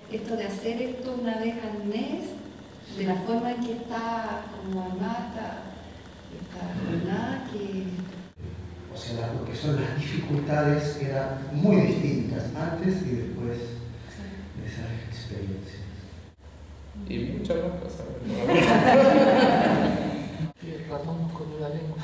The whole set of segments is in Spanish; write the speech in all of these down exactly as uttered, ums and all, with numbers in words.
esto de hacer esto una vez al mes, de la forma en que está como armada esta, esta jornada, que... O sea, lo que son las dificultades eran muy distintas antes y después de esa experiencia. Y muchas más cosas. Y el ratón con la lengua.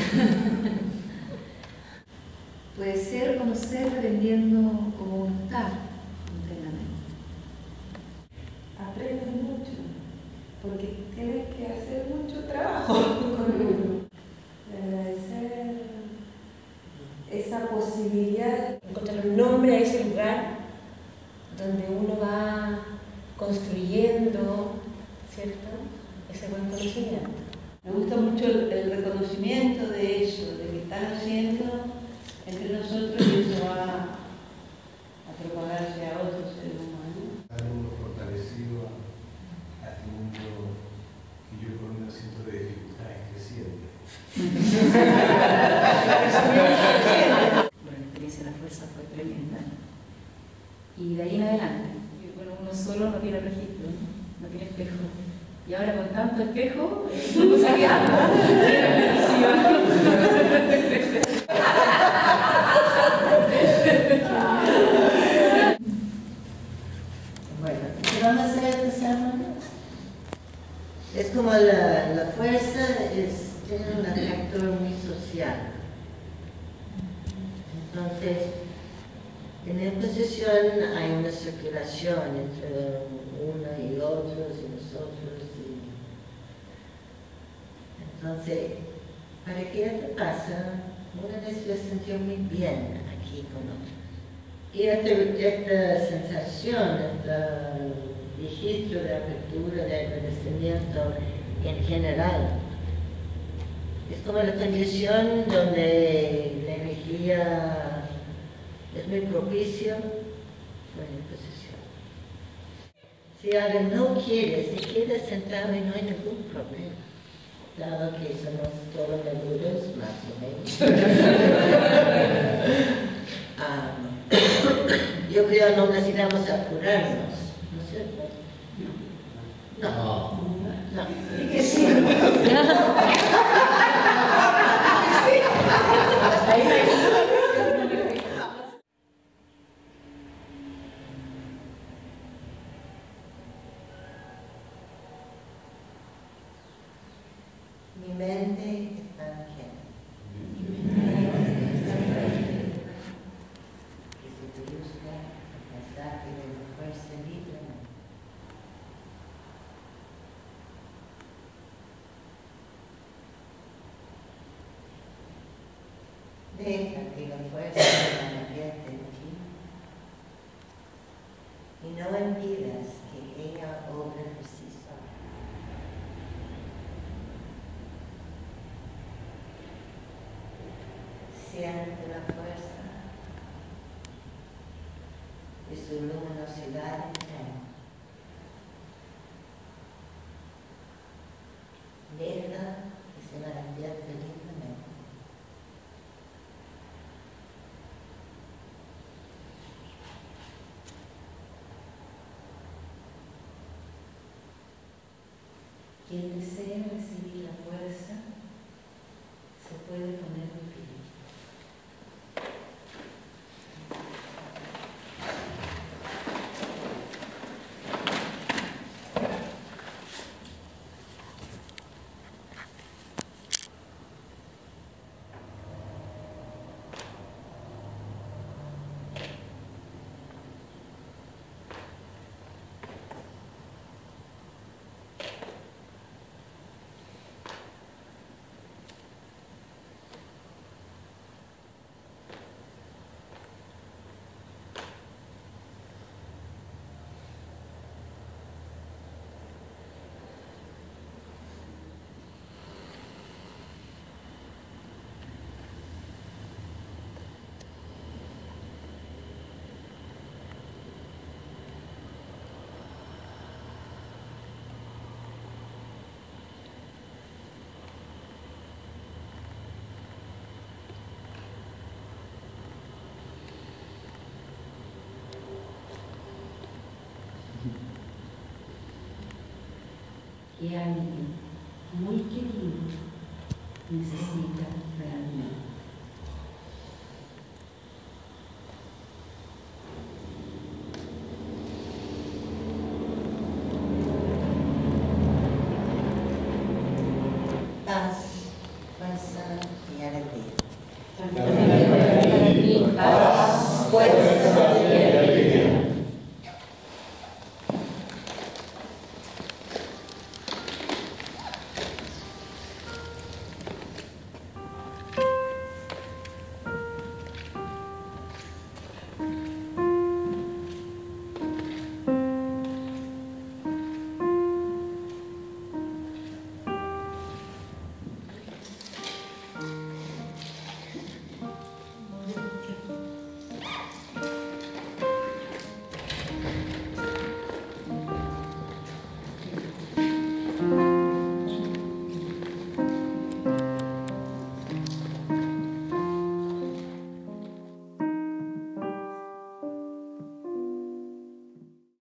Puede ser conocer aprendiendo como uno está internamente. Aprendes mucho, porque tienes que hacer mucho trabajo con uno. Agradecer esa posibilidad. Encontrar un nombre a ese lugar donde uno va construyendo, ¿cierto?, ese buen conocimiento. Me gusta mucho el, el reconocimiento de eso, de que están haciendo entre nosotros y eso va a propagarse a otros seres humanos. Al mundo fortalecido, a este mundo que yo por lo menos siento de dificultades crecientes. Bueno, la experiencia de la fuerza fue tremenda. Y de ahí en adelante, bueno, uno solo no tiene registro, no tiene espejo. Y ahora con tanto espejo, no se queda. Bueno, ¿qué vamos a hacer esta semana? Es como la, la fuerza es, tiene un factor muy social. Entonces, en la posición hay una circulación entre uno y otros y nosotros. Y... Entonces, para que esto pase, uno necesita sentir muy bien aquí con otros. Y esta, esta sensación, este registro de apertura, de agradecimiento en general, es como la condición donde la energía es muy propicio para la posición. Si alguien no quiere, se queda sentado y no hay ningún problema. Dado que somos todos maduros, más o menos. um, yo creo que no necesitamos apurarnos, ¿no es cierto? No. No. No. ¿Y que sí? Mi mente está quieta. Que se produzca el pasaje de la fuerza libremente. Deja que la fuerza se manifieste en ti y no impidas que ella obre por sí sola. Siente la fuerza de su luminosidad interna. Deja que se manifieste libremente. Quien desea recibir la fuerza se puede poner de pie. que alguien muy querido necesita realmente.